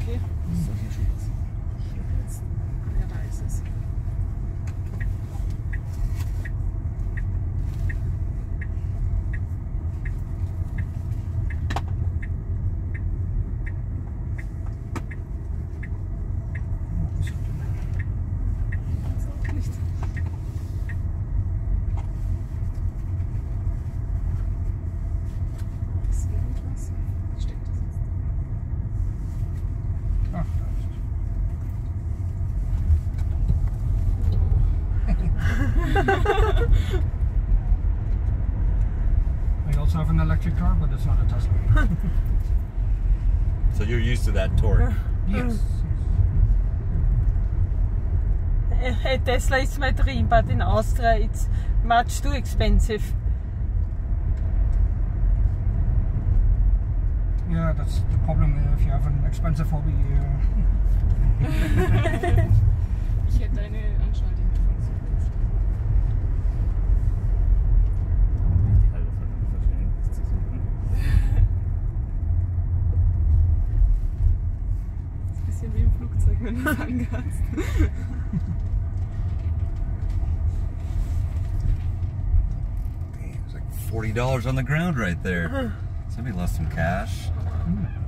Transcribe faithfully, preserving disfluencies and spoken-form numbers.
okay. So, hier steht es. Hier jetzt. Ah ja, da ist es. Das auch nicht. Ist irgendwas? Steckt das jetzt? Ach, da ist es. I also have an electric car, but it's not a Tesla. So you're used to that torque. Yes. A Tesla is my dream, but in Austria it's much too expensive. Yeah, that's the problem if you have an expensive hobby. Uh, Ich hätte eine Anschaltfunktion. Die halbe Verständnis zu suchen. Das ist ein bisschen wie im Flugzeug, wenn du es angehst. There's like forty dollars on the ground right there. Somebody lost some cash. mm.